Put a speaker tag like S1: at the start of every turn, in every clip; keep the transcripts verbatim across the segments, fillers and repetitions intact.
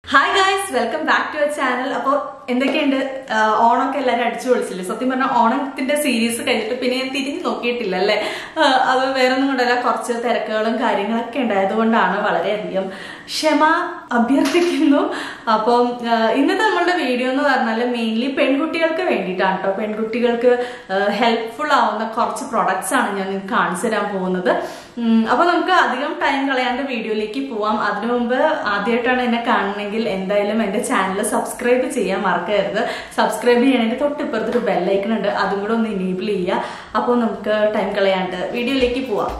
S1: Hi guys, welcome back to our channel. അപ്പോൾ എന്തൊക്കെയുണ്ട് ഓണൊക്കെ എല്ലാവരും അടിച്ചു പൊളിച്ചില്ലേ? സത്യം പറഞ്ഞാൽ ഓണത്തിന്റെ സീരീസ് കഴിഞ്ഞിട്ട് പിന്നെ ഞാൻ തിരിഞ്ഞു നോക്കിയിട്ടില്ല അല്ലേ. അത് വേറെ ഒന്നും കൊണ്ടല്ല, കുറച്ച് തിരക്കുകളും കാര്യങ്ങളൊക്കെ ഉണ്ടായതുകൊണ്ടാണ്. വളരെയധികം ക്ഷമ അഭ്യർത്ഥിക്കുന്നു. അപ്പം ഇന്നത്തെ നമ്മളുടെ വീഡിയോ എന്ന് പറഞ്ഞാൽ മെയിൻലി പെൺകുട്ടികൾക്ക് വേണ്ടിയിട്ടാണ് കേട്ടോ. പെൺകുട്ടികൾക്ക് ഹെൽപ്ഫുൾ ആവുന്ന കുറച്ച് പ്രൊഡക്ട്സ് ആണ് ഞാൻ നിങ്ങൾക്ക് കാണിച്ചു തരാൻ പോകുന്നത്. അപ്പൊ നമുക്ക് അധികം ടൈം കളയാണ്ട് വീഡിയോയിലേക്ക് പോവാം. അതിനു മുമ്പ് ആദ്യമായിട്ടാണ് എന്നെ കാണണമെങ്കിൽ എന്തായാലും എന്റെ ചാനൽ സബ്സ്ക്രൈബ് ചെയ്യാൻ മറക്കരുത്. സബ്സ്ക്രൈബ് ചെയ്യാനായിട്ട് തൊട്ടിപ്പുറത്തൊരു ബെല്ലൈക്കൺ ഉണ്ട്, അതും കൂടെ ഒന്ന് എനേബിൾ ചെയ്യുക. അപ്പോൾ നമുക്ക് ടൈം കളയാണ്ട് വീഡിയോയിലേക്ക് പോവാം.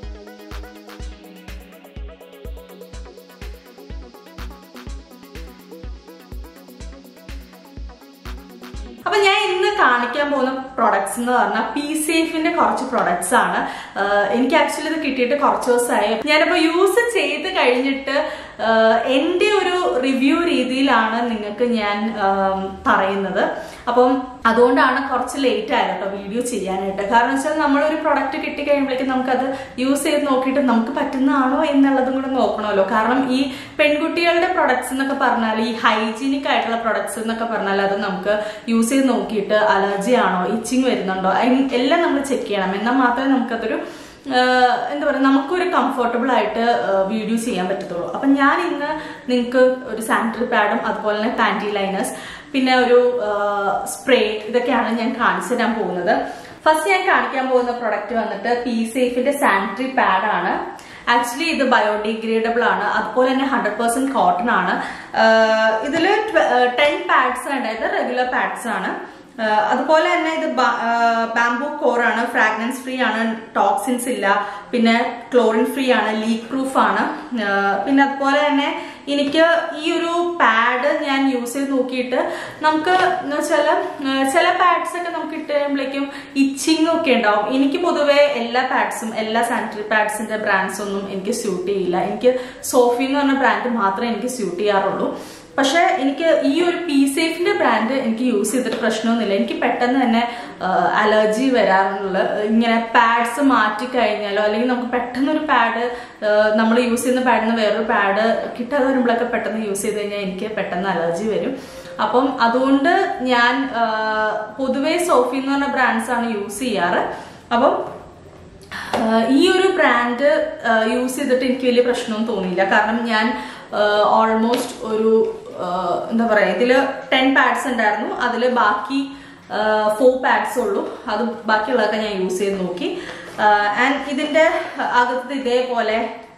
S1: അപ്പൊ ഞാൻ ഇന്ന് കാണിക്കാൻ പോകുന്ന പ്രൊഡക്ട്സ് എന്ന് പറഞ്ഞാൽ പീസേഫിന്റെ കുറച്ച് പ്രൊഡക്ട്സ് ആണ്. എനിക്ക് ആക്ച്വലി ഇത് കിട്ടിയിട്ട് കുറച്ച് ദിവസമായി. ഞാനിപ്പോ യൂസ് ചെയ്ത് കഴിഞ്ഞിട്ട് എന്റെ ഒരു റിവ്യൂ രീതിയിലാണ് നിങ്ങൾക്ക് ഞാൻ പറയുന്നത്. അപ്പം അതുകൊണ്ടാണ് കുറച്ച് ലേറ്റ് ആയത് കേട്ടോ വീഡിയോ ചെയ്യാനായിട്ട്. കാരണം വെച്ചാൽ നമ്മളൊരു പ്രൊഡക്റ്റ് കിട്ടിക്കഴിയുമ്പോഴേക്കും നമുക്കത് യൂസ് ചെയ്ത് നോക്കിയിട്ട് നമുക്ക് പറ്റുന്നതാണോ എന്നുള്ളതും കൂടെ നോക്കണമല്ലോ. കാരണം ഈ പെൺകുട്ടികളുടെ പ്രൊഡക്ട്സ് എന്നൊക്കെ പറഞ്ഞാൽ, ഈ ഹൈജീനിക് ആയിട്ടുള്ള പ്രൊഡക്ട്സ് എന്നൊക്കെ പറഞ്ഞാൽ അത് നമുക്ക് യൂസ് ചെയ്ത് നോക്കിയിട്ട് അലർജി ആണോ, ഇച്ചിങ് വരുന്നുണ്ടോ, എല്ലാം നമ്മൾ ചെക്ക് ചെയ്യണം. എന്നാൽ മാത്രമേ നമുക്കതൊരു എന്താ പറയുക നമുക്കൊരു കംഫർട്ടബിൾ ആയിട്ട് വീഡിയോ ചെയ്യാൻ പറ്റത്തുള്ളൂ. അപ്പം ഞാൻ ഇന്ന് നിങ്ങൾക്ക് ഒരു സാനിറ്ററി പാഡും അതുപോലെ തന്നെ പാൻറ്റി ലൈനേഴ്സ് പിന്നെ ഒരു സ്പ്രേ ഇതൊക്കെയാണ് ഞാൻ കാണിച്ചു തരാൻ പോകുന്നത്. ഫസ്റ്റ് ഞാൻ കാണിക്കാൻ പോകുന്ന പ്രൊഡക്റ്റ് വന്നിട്ട് പീസേഫിന്റെ സാനിറ്ററി പാഡാണ്. ആക്ച്വലി ഇത് ബയോഡിഗ്രേഡബിൾ ആണ്, അതുപോലെ തന്നെ ഹൺഡ്രഡ് പെർസെന്റ് കോട്ടൺ ആണ്. ഇതിൽ ടെൻ പാഡ്സ് ആണ്, അതായത് റെഗുലർ പാഡ്സ് ആണ്. അതുപോലെ തന്നെ ഇത് ബാംബൂ കോർ ആണ്, ഫ്രാഗ്രൻസ് ഫ്രീ ആണ്, ടോക്സിൻസ് ഇല്ല, പിന്നെ ക്ലോറിൻ ഫ്രീ ആണ്, ലീക്ക് പ്രൂഫ് ആണ്. പിന്നെ അതുപോലെ തന്നെ എനിക്ക് ഈ ഒരു പാഡ് ഞാൻ യൂസ് ചെയ്ത് നോക്കിയിട്ട് നമുക്ക് എന്ന് വെച്ചാൽ ചില പാഡ്സ് ഒക്കെ നമുക്ക് ഇട്ട് കഴിയുമ്പോഴേക്കും ഇച്ചിങ് ഒക്കെ ഉണ്ടാവും. എനിക്ക് പൊതുവെ എല്ലാ പാഡ്സും എല്ലാ സാനിറ്ററി പാഡ്സിന്റെ ബ്രാൻഡ്സ് ഒന്നും എനിക്ക് സ്യൂട്ട് ചെയ്യില്ല. എനിക്ക് സോഫി എന്ന് പറഞ്ഞ ബ്രാൻഡ് മാത്രമേ എനിക്ക് സ്യൂട്ട് ചെയ്യാറുള്ളൂ. പക്ഷെ എനിക്ക് ഈ ഒരു പീസേഫിന്റെ ബ്രാൻഡ് എനിക്ക് യൂസ് ചെയ്തിട്ട് പ്രശ്നമൊന്നുമില്ല. എനിക്ക് പെട്ടെന്ന് തന്നെ അലർജി വരാറുള്ള ഇങ്ങനെ പാഡ്സ് മാറ്റി കഴിഞ്ഞാലോ, അല്ലെങ്കിൽ നമുക്ക് പെട്ടെന്നൊരു പാഡ് നമ്മൾ യൂസ് ചെയ്യുന്ന പാഡിൽ നിന്ന് വേറൊരു പാഡ് കിട്ടാതെ വരുമ്പോഴൊക്കെ പെട്ടെന്ന് യൂസ് ചെയ്ത് കഴിഞ്ഞാൽ എനിക്ക് പെട്ടെന്ന് അലർജി വരും. അപ്പം അതുകൊണ്ട് ഞാൻ പൊതുവെ സോഫി എന്ന് പറഞ്ഞ ബ്രാൻഡ്സ് ആണ് യൂസ് ചെയ്യാറ്. അപ്പം ഈ ഒരു ബ്രാൻഡ് യൂസ് ചെയ്തിട്ട് എനിക്ക് വലിയ പ്രശ്നമൊന്നും തോന്നിയില്ല. കാരണം ഞാൻ ഓൾമോസ്റ്റ് ഒരു എന്താ പറയാ, ഇതില് ടെൻ പാഡ്സ് ഉണ്ടായിരുന്നു, അതില് ബാക്കി ഫോർ പാഡ്സ് ഉള്ളൂ. അത് ബാക്കിയുള്ളതൊക്കെ ഞാൻ യൂസ് ചെയ്ത് നോക്കി. ആൻഡ് ഇതിന്റെ അകത്ത് ഇതേപോലെ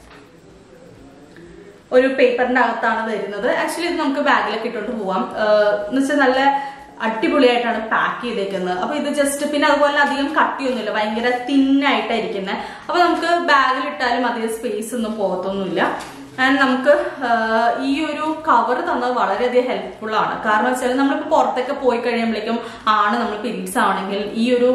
S1: ഒരു പേപ്പറിന്റെ അകത്താണ് വരുന്നത്. ആക്ച്വലി ഇത് നമുക്ക് ബാഗിലൊക്കെ ഇട്ടോണ്ട് പോവാം. എന്ന് വെച്ചാൽ നല്ല അടിപൊളിയായിട്ടാണ് പാക്ക് ചെയ്തേക്കുന്നത്. അപ്പൊ ഇത് ജസ്റ്റ് പിന്നെ അതുപോലെ അധികം കട്ടിയൊന്നുമില്ല, ഭയങ്കര തിന്നായിട്ടായിരിക്കുന്നത്. അപ്പൊ നമുക്ക് ബാഗിലിട്ടാലും അധികം സ്പേസ് ഒന്നും പോകത്തൊന്നുമില്ല. ആൻഡ് നമുക്ക് ഈ ഒരു കവർ തന്നത് വളരെയധികം ഹെൽപ്ഫുൾ ആണ്. കാരണം വെച്ചാൽ നമ്മളിപ്പോൾ പുറത്തൊക്കെ പോയി കഴിയുമ്പോഴേക്കും ആണ് നമ്മൾ പീരീഡ്സ് ആണെങ്കിൽ ഈ ഒരു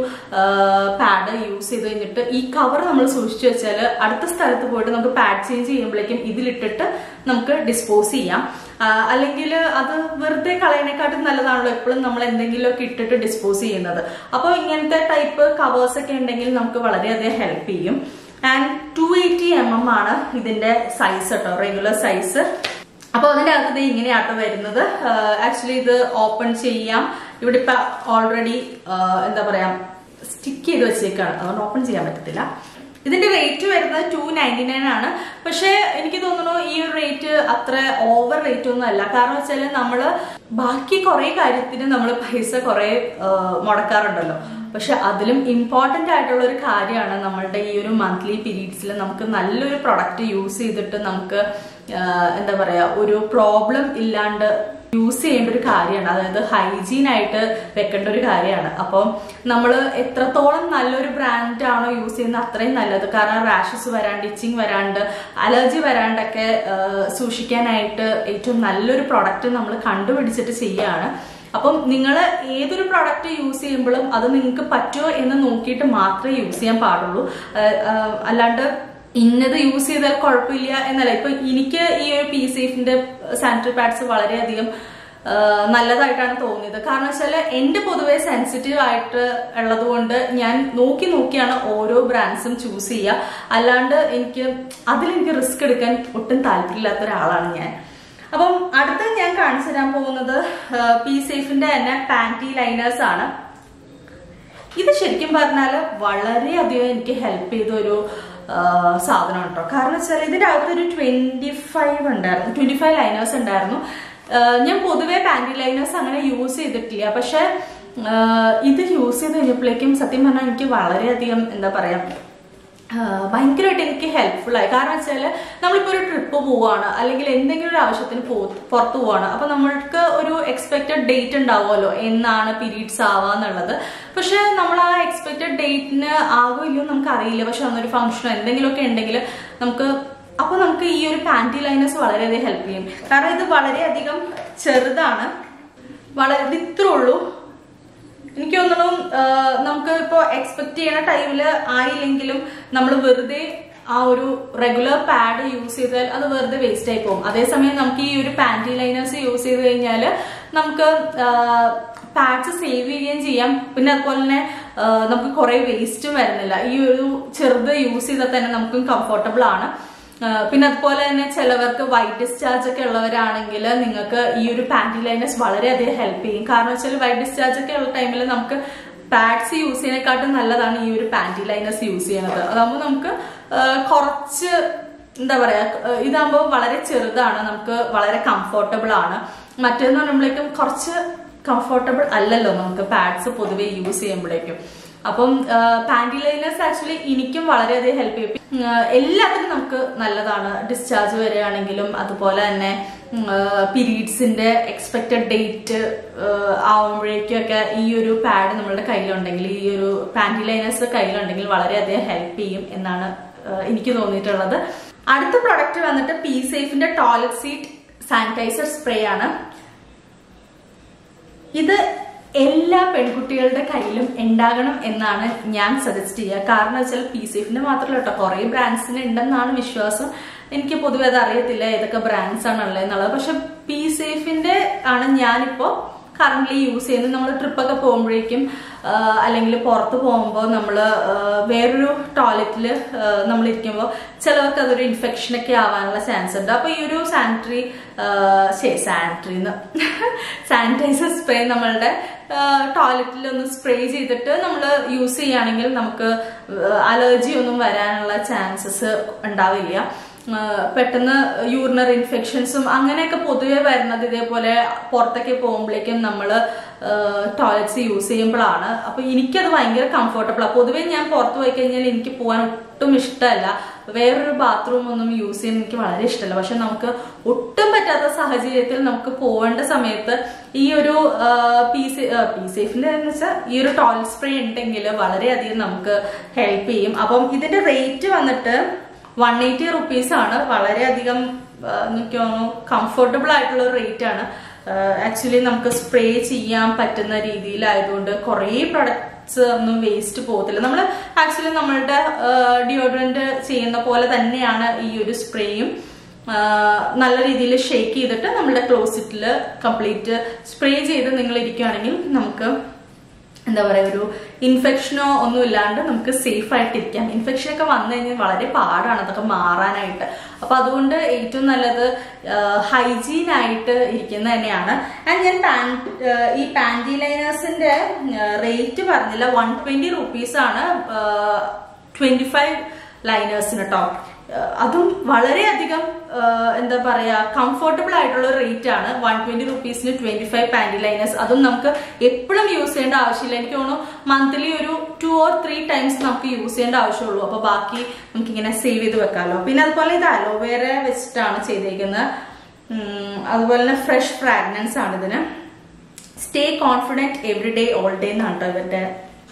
S1: പാഡ് യൂസ് ചെയ്ത് കഴിഞ്ഞിട്ട് ഈ കവർ നമ്മൾ സൂക്ഷിച്ചു വെച്ചാൽ അടുത്ത സ്ഥലത്ത് പോയിട്ട് നമുക്ക് പാഡ് ചേഞ്ച് ചെയ്യുമ്പോഴേക്കും ഇതിലിട്ടിട്ട് നമുക്ക് ഡിസ്പോസ് ചെയ്യാം. അല്ലെങ്കിൽ അത് വെറുതെ കളയണേക്കാട്ടും നല്ലതാണല്ലോ എപ്പോഴും നമ്മൾ എന്തെങ്കിലുമൊക്കെ ഇട്ടിട്ട് ഡിസ്പോസ് ചെയ്യുന്നത്. അപ്പോൾ ഇങ്ങനത്തെ ടൈപ്പ് കവേഴ്സ് ഒക്കെ ഉണ്ടെങ്കിൽ നമുക്ക് വളരെയധികം ഹെൽപ്പ് ചെയ്യും. And two eighty M M ആണ് ഇതിന്റെ സൈസ് കേട്ടോ, റെഗുലർ സൈസ്. അപ്പൊ അതിന്റെ അകത്ത് ഇങ്ങനെയാട്ടോ വരുന്നത്. ആക്ച്വലി ഇത് ഓപ്പൺ ചെയ്യാം. ഇവിടെ ഇപ്പൊ ഓൾറെഡി എന്താ പറയാ സ്റ്റിക്ക് ചെയ്ത് വെച്ചേക്കാണ്, അതുകൊണ്ട് ഓപ്പൺ ചെയ്യാൻ പറ്റത്തില്ല. ഇതിന്റെ റേറ്റ് വരുന്നത് ടു നയൻറ്റി നയൻ ആണ്. പക്ഷെ എനിക്ക് തോന്നുന്നു ഈ ഒരു റേറ്റ് അത്ര ഓവർ റേറ്റ് ഒന്നും അല്ല. കാരണം വെച്ചാല് നമ്മള് ബാക്കി കുറെ കാര്യത്തിന് നമ്മൾ പൈസ കുറെ മുടക്കാറുണ്ടല്ലോ. പക്ഷെ അതിലും ഇമ്പോർട്ടന്റ് ആയിട്ടുള്ള ഒരു കാര്യമാണ് നമ്മളുടെ ഈ ഒരു മന്ത്ലി പീരീഡ്സിൽ നമുക്ക് നല്ലൊരു പ്രൊഡക്റ്റ് യൂസ് ചെയ്തിട്ട് നമുക്ക് എന്താ പറയാ ഒരു പ്രോബ്ലം ഇല്ലാണ്ട് യൂസ് ചെയ്യേണ്ട ഒരു കാര്യമാണ്. അതായത് ഹൈജീൻ ആയിട്ട് വെക്കേണ്ട ഒരു കാര്യമാണ്. അപ്പം നമ്മൾ എത്രത്തോളം നല്ലൊരു ബ്രാൻഡ് ആണോ യൂസ് ചെയ്യുന്നത് അത്രയും നല്ലത്. കാരണം റാഷസ് വരാണ്ട്, ഇച്ചിങ് വരാണ്ട്, അലർജി വരാണ്ടൊക്കെ സൂക്ഷിക്കാനായിട്ട് ഏറ്റവും നല്ലൊരു പ്രൊഡക്റ്റ് നമ്മൾ കണ്ടുപിടിച്ചിട്ട് ചെയ്യുകയാണ്. അപ്പം നിങ്ങൾ ഏതൊരു പ്രോഡക്റ്റ് യൂസ് ചെയ്യുമ്പോഴും അത് നിങ്ങൾക്ക് പറ്റുമോ എന്ന് നോക്കിയിട്ട് മാത്രമേ യൂസ് ചെയ്യാൻ പാടുള്ളൂ. അല്ലാണ്ട് ഇന്നത് യൂസ് ചെയ്താൽ കുഴപ്പമില്ല എന്നല്ല. ഇപ്പൊ എനിക്ക് ഈ ഒരു പീസേഫിന്റെ സാനിറ്ററി പാഡ്സ് വളരെയധികം നല്ലതായിട്ടാണ് തോന്നിയത്. കാരണം വെച്ചാൽ എന്റെ പൊതുവെ സെൻസിറ്റീവ് ആയിട്ട് ഉള്ളത് കൊണ്ട് ഞാൻ നോക്കി നോക്കിയാണ് ഓരോ ബ്രാൻഡ്സും ചൂസ് ചെയ്യുക. അല്ലാണ്ട് എനിക്ക് അതിലെനിക്ക് റിസ്ക് എടുക്കാൻ ഒട്ടും താല്പര്യമില്ലാത്ത ഒരാളാണ് ഞാൻ. അപ്പം അടുത്ത കാണിച്ചു തരാൻ പോകുന്നത് പീസേഫിന്റെ തന്നെ പാന്റി ലൈനേഴ്സ് ആണ്. ഇത് ശരിക്കും പറഞ്ഞാൽ വളരെയധികം എനിക്ക് ഹെൽപ്പ് ചെയ്ത ഒരു സാധനം കേട്ടോ. കാരണം വെച്ചാൽ ഇതിന്റെ അകത്തൊരു ട്വന്റി ഫൈവ് ഉണ്ടായിരുന്നു ട്വന്റി ഫൈവ് ലൈനേഴ്സ് ഉണ്ടായിരുന്നു. ഞാൻ പൊതുവെ പാന്റി ലൈനേഴ്സ് അങ്ങനെ യൂസ് ചെയ്തിട്ടില്ല. പക്ഷെ ഇത് യൂസ് ചെയ്ത് കഴിഞ്ഞപ്പോഴേക്കും സത്യം പറഞ്ഞാൽ എനിക്ക് വളരെയധികം എന്താ പറയാ ഭയങ്കരമായിട്ട് എനിക്ക് ഹെൽപ്ഫുൾ ആയി. കാരണം വെച്ചാൽ നമ്മളിപ്പോൾ ഒരു ട്രിപ്പ് പോവാണ് അല്ലെങ്കിൽ എന്തെങ്കിലും ഒരു ആവശ്യത്തിന് പോ പുറത്തു പോവാണ്. അപ്പൊ നമ്മൾക്ക് ഒരു എക്സ്പെക്റ്റഡ് ഡേറ്റ് ഉണ്ടാവുമല്ലോ എന്നാണ് പീരീഡ്സ് ആവാന്നുള്ളത്. പക്ഷെ നമ്മൾ ആ എക്സ്പെക്റ്റഡ് ഡേറ്റിന് ആകോ ഇല്ലയോ നമുക്ക് അറിയില്ല. പക്ഷെ അന്നൊരു ഫംഗ്ഷനോ എന്തെങ്കിലുമൊക്കെ ഉണ്ടെങ്കിൽ നമുക്ക് അപ്പൊ നമുക്ക് ഈ ഒരു പാന്റി ലൈനേഴ്സ് വളരെയധികം ഹെൽപ്പ് ചെയ്യും. കാരണം ഇത് വളരെയധികം ചെറുതാണ്, വളരെ ഇത്രേ ഉള്ളൂ. എനിക്ക് തോന്നുന്നു നമുക്ക് ഇപ്പോ എക്സ്പെക്ട് ചെയ്യുന്ന ടൈമില് ആയില്ലെങ്കിലും നമ്മൾ വെറുതെ ആ ഒരു റെഗുലർ പാഡ് യൂസ് ചെയ്താൽ അത് വെറുതെ വേസ്റ്റ് ആയി പോകും. അതേസമയം നമുക്ക് ഈ ഒരു പാന്റി ലൈനേഴ്സ് യൂസ് ചെയ്ത് കഴിഞ്ഞാൽ നമുക്ക് പാഡ്സ് സേവ് ചെയ്യുകയും ചെയ്യാം. പിന്നെ അതുപോലെ തന്നെ നമുക്ക് കുറെ വേസ്റ്റും വരുന്നില്ല. ഈ ഒരു ചെറുത് യൂസ് ചെയ്താൽ തന്നെ നമുക്കും കംഫർട്ടബിൾ ആണ്. പിന്നെ അതുപോലെ തന്നെ ചിലവർക്ക് വൈറ്റ് ഡിസ്ചാർജ് ഒക്കെ ഉള്ളവരാണെങ്കിൽ നിങ്ങൾക്ക് ഈ ഒരു പാന്റി ലൈനേഴ്സ് വളരെയധികം ഹെൽപ്പ് ചെയ്യും. കാരണം വെച്ചാൽ വൈറ്റ് ഡിസ്ചാർജ് ഒക്കെ ഉള്ള ടൈമിൽ നമുക്ക് പാഡ്സ് യൂസ് ചെയ്യുന്നതിനെക്കാട്ടും നല്ലതാണ് ഈ ഒരു പാന്റി ലൈനേഴ്സ് യൂസ് ചെയ്യുന്നത്. അതാകുമ്പോൾ നമുക്ക് കുറച്ച് എന്താ പറയാ, ഇതാകുമ്പോൾ വളരെ ചെറുതാണ്, നമുക്ക് വളരെ കംഫർട്ടബിൾ ആണ്. മറ്റേന്ന് പറയുമ്പോഴേക്കും കുറച്ച് കംഫർട്ടബിൾ അല്ലല്ലോ നമുക്ക് പാഡ്സ് പൊതുവെ യൂസ് ചെയ്യുമ്പോഴേക്കും. അപ്പം പാന്റി ലൈനേഴ്സ് ആക്ച്വലി എനിക്കും വളരെയധികം ഹെൽപ്പ് ചെയ്യും. എല്ലാത്തിനും നമുക്ക് നല്ലതാണ്. ഡിസ്ചാർജ് വരികയാണെങ്കിലും അതുപോലെ തന്നെ പീരീഡ്സിന്റെ എക്സ്പെക്റ്റഡ് ഡേറ്റ് ആവുമ്പോഴേക്കും ഒക്കെ ഈ ഒരു പാഡ് നമ്മളുടെ കയ്യിലുണ്ടെങ്കിൽ, ഈ ഒരു പാന്റി ലൈനേഴ്സ് കയ്യിലുണ്ടെങ്കിൽ വളരെയധികം ഹെൽപ്പ് ചെയ്യും എന്നാണ് എനിക്ക് തോന്നിയിട്ടുള്ളത്. അടുത്ത പ്രൊഡക്റ്റ് വന്നിട്ട് പീസേഫിന്റെ ടോയ്ലറ്റ് സീറ്റ് സാനിറ്റൈസർ സ്പ്രേ ആണ്. ഇത് എല്ലാ പെൺകുട്ടികളുടെ കയ്യിലും ഉണ്ടാകണം എന്നാണ് ഞാൻ സജസ്റ്റ് ചെയ്യുക. കാരണം വെച്ചാൽ പീസേഫിന്റെ മാത്രമല്ല കേട്ടോ, കുറെ ബ്രാൻഡ്സിന് ഉണ്ടെന്നാണ് വിശ്വാസം. എനിക്ക് പൊതുവെ അത് അറിയത്തില്ല ഏതൊക്കെ ബ്രാൻഡ്സ് ആണ് ഉള്ളത് എന്നുള്ളത്. പക്ഷെ പീസേഫിന്റെ ആണ് ഞാനിപ്പോ കറന്റ് യൂസ് ചെയ്യുന്നത്. നമ്മൾ ട്രിപ്പൊക്കെ പോകുമ്പോഴേക്കും അല്ലെങ്കിൽ പുറത്ത് പോകുമ്പോൾ നമ്മൾ വേറൊരു ടോയ്ലറ്റില് നമ്മൾ ഇരിക്കുമ്പോൾ ചിലവർക്ക് അതൊരു ഇൻഫെക്ഷൻ ഒക്കെ ആവാനുള്ള ചാൻസ് ഉണ്ട്. അപ്പൊ ഈ ഒരു സാനിറ്ററി സാനിറ്ററിന്ന് സാനിറ്റൈസർ സ്പ്രേ നമ്മളുടെ ടോയ്ലറ്റിൽ ഒന്ന് സ്പ്രേ ചെയ്തിട്ട് നമ്മൾ യൂസ് ചെയ്യുകയാണെങ്കിൽ നമുക്ക് അലർജി ഒന്നും വരാനുള്ള ചാൻസസ് ഉണ്ടാവില്ല. പെട്ടെന്ന് യൂറിനറി ഇൻഫെക്ഷൻസും അങ്ങനെയൊക്കെ പൊതുവെ വരുന്നത് ഇതേപോലെ പുറത്തൊക്കെ പോകുമ്പോഴേക്കും നമ്മൾ ടോയ്ലറ്റ്സ് യൂസ് ചെയ്യുമ്പോഴാണ്. അപ്പൊ എനിക്കത് ഭയങ്കര കംഫർട്ടബിളാണ്. പൊതുവെ ഞാൻ പുറത്ത് പോയി കഴിഞ്ഞാൽ എനിക്ക് പോകാൻ ഒട്ടും ഇഷ്ടമല്ല, വേറൊരു ബാത്റൂം ഒന്നും യൂസ് ചെയ്യാൻ എനിക്ക് വളരെ ഇഷ്ടമല്ല. പക്ഷെ നമുക്ക് ഒട്ടും പറ്റാത്ത സാഹചര്യത്തിൽ നമുക്ക് പോകേണ്ട സമയത്ത് ഈ ഒരു പീസ് പീസേഫിന്റെ എന്ന് വെച്ചാൽ ഈ ഒരു ടോയ്ലറ്റ് സ്പ്രേ ഉണ്ടെങ്കിൽ വളരെയധികം നമുക്ക് ഹെൽപ്പ് ചെയ്യും. അപ്പം ഇതിന്റെ റേറ്റ് വന്നിട്ട് വൺ എയ്റ്റി റുപ്പീസ് ആണ്. വളരെയധികം എനിക്ക് തോന്നുന്നു കംഫർട്ടബിൾ ആയിട്ടുള്ള ഒരു റേറ്റ് ആണ്. ആക്ച്വലി നമുക്ക് സ്പ്രേ ചെയ്യാൻ പറ്റുന്ന രീതിയിലായതുകൊണ്ട് കുറേ പ്രൊഡക്ട്സ് ഒന്നും വേസ്റ്റ് പോകത്തില്ല. നമ്മൾ ആക്ച്വലി നമ്മളുടെ ഡിയോഡ്രന്റ് ചെയ്യുന്ന പോലെ തന്നെയാണ് ഈ ഒരു സ്പ്രേയും. നല്ല രീതിയിൽ ഷേക്ക് ചെയ്തിട്ട് നമ്മളുടെ ക്ലോസറ്റിൽ കംപ്ലീറ്റ് സ്പ്രേ ചെയ്ത് നിങ്ങൾ ഇരിക്കുകയാണെങ്കിൽ നമുക്ക് എന്താ പറയാ, ഒരു ഇൻഫെക്ഷനോ ഒന്നും ഇല്ലാണ്ട് നമുക്ക് സേഫ് ആയിട്ട് ഇരിക്കാം. ഇൻഫെക്ഷൻ ഒക്കെ വന്നു കഴിഞ്ഞാൽ വളരെ പാടാണ് അതൊക്കെ മാറാനായിട്ട്. അപ്പൊ അതുകൊണ്ട് ഏറ്റവും നല്ലത് ഹൈജീൻ ആയിട്ട് ഇരിക്കുന്ന തന്നെയാണ്. ആൻഡ് ഞാൻ ഈ പാന്റി ലൈനേഴ്സിന്റെ റേറ്റ് പറഞ്ഞില്ല, വൺ ട്വന്റി റുപ്പീസ് ആണ് ട്വന്റി ഫൈവ് ലൈനേഴ്സിന് കേട്ടോ. അതും വളരെയധികം എന്താ പറയാ കംഫർട്ടബിൾ ആയിട്ടുള്ള റേറ്റ് ആണ്. വൺ ട്വന്റി റുപ്പീസിന് ട്വന്റി ഫൈവ് പാന്റി ലൈനേഴ്സ്. അതും നമുക്ക് എപ്പോഴും യൂസ് ചെയ്യേണ്ട ആവശ്യമില്ല. എനിക്ക് തോന്നുന്നു മന്ത്ലി ഒരു ടു ഓർ ത്രീ ടൈംസ് നമുക്ക് യൂസ് ചെയ്യേണ്ട ആവശ്യമുള്ളൂ. അപ്പൊ ബാക്കി നമുക്ക് ഇങ്ങനെ സേവ് ചെയ്ത് വെക്കാമല്ലോ. പിന്നെ അതുപോലെ ഇത് അലോവേര വെച്ചിട്ടാണ് ചെയ്തേക്കുന്നത്. അതുപോലെ തന്നെ ഫ്രഷ് ഫ്രാഗ്രൻസ് ആണ് ഇതിന്. Stay confident every day all day എന്നാണ് കേട്ടോ ഇവരുടെ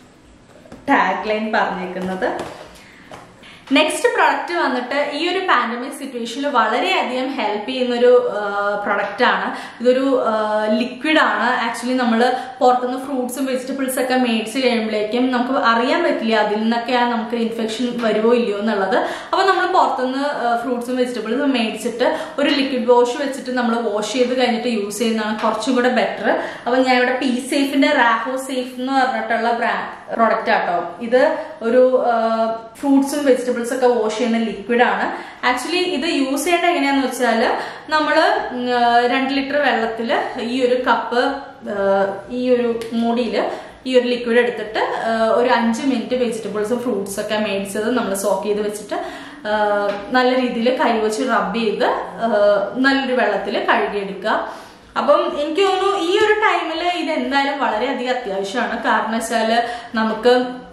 S1: ടാഗ് ലൈൻ പറഞ്ഞേക്കുന്നത്. നെക്സ്റ്റ് പ്രൊഡക്റ്റ് വന്നിട്ട് ഈ ഒരു പാൻഡമിക് സിറ്റുവേഷനിൽ വളരെയധികം ഹെൽപ്പ് ചെയ്യുന്ന ഒരു പ്രൊഡക്റ്റ് ആണ്. ഇതൊരു ലിക്വിഡ് ആണ്. ആക്ച്വലി നമ്മൾ പുറത്തുനിന്ന് ഫ്രൂട്ട്സും വെജിറ്റബിൾസ് ഒക്കെ മേടിച്ച് കഴിയുമ്പോഴേക്കും നമുക്ക് അറിയാൻ പറ്റില്ല അതിൽ നിന്നൊക്കെയാണ് നമുക്ക് ഇൻഫെക്ഷൻ വരുമോ ഇല്ലയോ എന്നുള്ളത്. അപ്പൊ നമ്മൾ പുറത്തുനിന്ന് ഫ്രൂട്ട്സും വെജിറ്റബിൾസും മേടിച്ചിട്ട് ഒരു ലിക്വിഡ് വാഷ് വെച്ചിട്ട് നമ്മൾ വാഷ് ചെയ്ത് കഴിഞ്ഞിട്ട് യൂസ് ചെയ്യുന്നതാണ് കുറച്ചും കൂടെ ബെറ്റർ. അപ്പൊ ഞാൻ ഇവിടെ പീസേഫിന്റെ റാഹോ സേഫ് എന്ന് പറഞ്ഞിട്ടുള്ള ബ്രാൻഡ് പ്രൊഡക്റ്റ് ആട്ടോ. ഇത് ഒരു ഫ്രൂട്ട്സും വെജിറ്റബിൾസും ഒക്കെ വാഷ് ചെയ്യുന്ന ലിക്വിഡാണ്. ആക്ച്വലി ഇത് യൂസ് ചെയ്യേണ്ട എങ്ങനെയാന്ന് വെച്ചാൽ നമ്മൾ രണ്ട് ലിറ്റർ വെള്ളത്തിൽ ഈ ഒരു കപ്പ് ഈ ഒരു മൂടിയിൽ ഈ ഒരു ലിക്വിഡ് എടുത്തിട്ട് ഒരു അഞ്ച് മിനിറ്റ് വെജിറ്റബിൾസും ഫ്രൂട്ട്സ് ഒക്കെ മേടിച്ചത് നമ്മൾ സോക്ക് ചെയ്ത് വെച്ചിട്ട് നല്ല രീതിയിൽ കൈവച്ച് റബ്ബ് ചെയ്ത് നല്ലൊരു വെള്ളത്തിൽ കഴുകിയെടുക്കുക. അപ്പം എനിക്ക് തോന്നുന്നു ഈ ഒരു ടൈമിൽ ഇത് എന്തായാലും വളരെയധികം അത്യാവശ്യമാണ്. കാരണം വെച്ചാൽ നമുക്ക്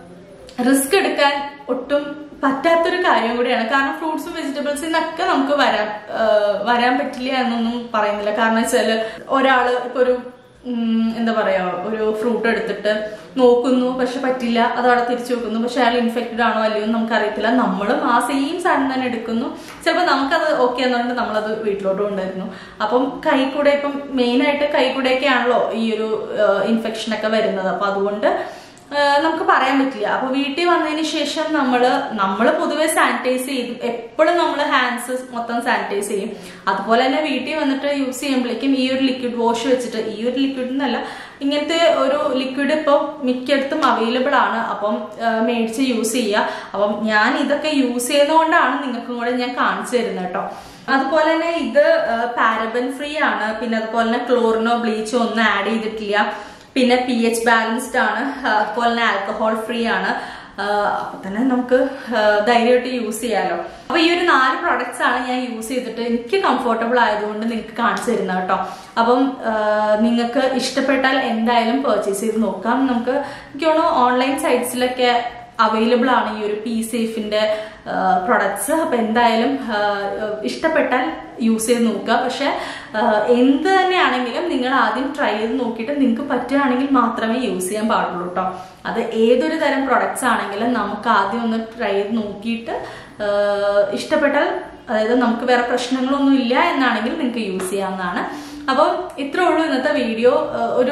S1: റിസ്ക് എടുക്കാൻ ഒട്ടും പറ്റാത്തൊരു കാര്യം കൂടിയാണ്. കാരണം ഫ്രൂട്ട്സും വെജിറ്റബിൾസിനൊക്കെ നമുക്ക് വരാൻ വരാൻ പറ്റില്ല എന്നൊന്നും പറയുന്നില്ല. കാരണം വെച്ചാൽ ഒരാള് ഇപ്പൊ ഒരു എന്താ പറയാ ഒരു ഫ്രൂട്ട് എടുത്തിട്ട് നോക്കുന്നു, പക്ഷെ പറ്റില്ല, അതവിടെ തിരിച്ചു വെക്കുന്നു, പക്ഷെ അയാൾ ഇൻഫെക്റ്റഡ് ആണോ അല്ലയോ എന്ന് നമുക്കറിയത്തില്ല. നമ്മളും ആ സെയിം സാധനം തന്നെ എടുക്കുന്നു. ചിലപ്പോൾ നമുക്കത് ഓക്കെ എന്നുകൊണ്ട് നമ്മളത് വീട്ടിലോട്ട് കൊണ്ടുവരുന്നു. അപ്പം കൈ കൂടെ ഇപ്പം മെയിനായിട്ട് കൈ കൂടെയൊക്കെ ആണല്ലോ ഈ ഒരു ഇൻഫെക്ഷനൊക്കെ വരുന്നത്. അപ്പൊ അതുകൊണ്ട് നമുക്ക് പറയാൻ പറ്റില്ല. അപ്പൊ വീട്ടിൽ വന്നതിന് ശേഷം നമ്മള് നമ്മള് പൊതുവെ സാനിറ്റൈസ് ചെയ്യും, എപ്പോഴും നമ്മൾ ഹാൻഡ്സ് മൊത്തം സാനിറ്റൈസ് ചെയ്യും. അതുപോലെ തന്നെ വീട്ടിൽ വന്നിട്ട് യൂസ് ചെയ്യുമ്പോഴേക്കും ഈ ഒരു ലിക്വിഡ് വാഷ് വെച്ചിട്ട്, ഈ ഒരു ലിക്വിഡ് എന്നല്ല ഇങ്ങനത്തെ ഒരു ലിക്വിഡ് ഇപ്പം മിക്കയിടത്തും അവൈലബിൾ ആണ്. അപ്പം മേടിച്ച് യൂസ് ചെയ്യുക. അപ്പം ഞാൻ ഇതൊക്കെ യൂസ് ചെയ്യുന്നതുകൊണ്ടാണ് നിങ്ങൾക്കും കൂടെ ഞാൻ കാണിച്ചു തരുന്നത് കേട്ടോ. അതുപോലെ തന്നെ ഇത് പാരബൻ ഫ്രീ ആണ്. പിന്നെ അതുപോലെ തന്നെ ക്ലോറിനോ ബ്ലീച്ചോ ഒന്നും ആഡ് ചെയ്തിട്ടില്ല. പിന്നെ പി എച്ച് ബാലൻസ്ഡ് ആണ്. അതുപോലെ തന്നെ ആൽക്കഹോൾ ഫ്രീ ആണ്. അപ്പൊ തന്നെ നമുക്ക് ധൈര്യമായിട്ട് യൂസ് ചെയ്യാലോ. അപ്പൊ ഈ ഒരു നാല് പ്രോഡക്ട്സ് ആണ് ഞാൻ യൂസ് ചെയ്തിട്ട് എനിക്ക് കംഫർട്ടബിൾ ആയതുകൊണ്ട് നിങ്ങൾക്ക് കാണിച്ചു തരുന്നത് കേട്ടോ. അപ്പം നിങ്ങൾക്ക് ഇഷ്ടപ്പെട്ടാൽ എന്തായാലും പർച്ചേസ് ചെയ്ത് നോക്കാം. നമുക്ക് എനിക്ക് തോന്നുന്നു ഓൺലൈൻ സൈറ്റ്സിലൊക്കെ അവൈലബിൾ ആണ് ഈ ഒരു പീസേഫിന്റെ പ്രൊഡക്ട്സ്. അപ്പൊ എന്തായാലും ഇഷ്ടപ്പെട്ടാൽ യൂസ് ചെയ്ത് നോക്കുക. പക്ഷെ എന്ത് തന്നെയാണെങ്കിലും നിങ്ങൾ ആദ്യം ട്രൈ ചെയ്ത് നോക്കിയിട്ട് നിങ്ങൾക്ക് പറ്റുകയാണെങ്കിൽ മാത്രമേ യൂസ് ചെയ്യാൻ പാടുള്ളൂ കേട്ടോ. അത് ഏതൊരു തരം പ്രൊഡക്ട്സ് ആണെങ്കിലും നമുക്ക് ആദ്യം ഒന്ന് ട്രൈ ചെയ്ത് നോക്കിയിട്ട് ഇഷ്ടപ്പെട്ടാൽ, അതായത് നമുക്ക് വേറെ പ്രശ്നങ്ങളൊന്നും ഇല്ല എന്നാണെങ്കിൽ നിങ്ങൾക്ക് യൂസ് ചെയ്യാവുന്നതാണ്. അപ്പം ഇത്രേ ഉള്ളൂ ഇന്നത്തെ വീഡിയോ. ഒരു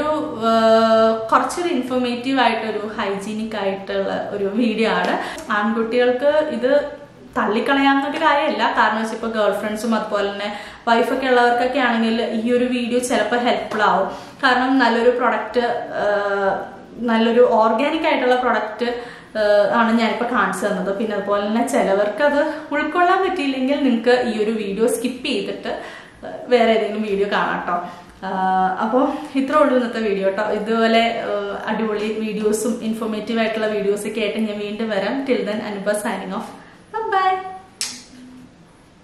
S1: കുറച്ചൊരു ഇൻഫോർമേറ്റീവ് ആയിട്ടൊരു ഹൈജീനിക് ആയിട്ടുള്ള ഒരു വീഡിയോ ആണ്. ആൺകുട്ടികൾക്ക് ഇത് തള്ളിക്കളയാവുന്നൊരു കാര്യമല്ല. കാരണം വെച്ചാൽ ഇപ്പോൾ ഗേൾ ഫ്രണ്ട്സും അതുപോലെ തന്നെ വൈഫൊക്കെ ഉള്ളവർക്കൊക്കെ ആണെങ്കിൽ ഈ ഒരു വീഡിയോ ചിലപ്പോൾ ഹെൽപ്ഫുൾ ആവും. കാരണം നല്ലൊരു പ്രൊഡക്റ്റ്, നല്ലൊരു ഓർഗാനിക് ആയിട്ടുള്ള പ്രൊഡക്റ്റ് ആണ് ഞാനിപ്പോൾ കാണിച്ചു തന്നത്. പിന്നെ അതുപോലെ തന്നെ ചിലവർക്ക് അത് ഉൾക്കൊള്ളാൻ പറ്റിയില്ലെങ്കിൽ നിങ്ങൾക്ക് ഈ ഒരു വീഡിയോ സ്കിപ്പ് ചെയ്തിട്ട് വേറെ ഏതെങ്കിലും വീഡിയോ കാണാം കേട്ടോ. അപ്പോൾ ഇത്രേ ഉള്ളൂ ഇന്നത്തെ വീഡിയോ കേട്ടോ. ഇതുപോലെ അടിപൊളി വീഡിയോസും ഇൻഫോർമേറ്റീവ് ആയിട്ടുള്ള വീഡിയോസൊക്കെ ആയിട്ട് ഞാൻ വീണ്ടും വരാം. Till then Anupa signing of.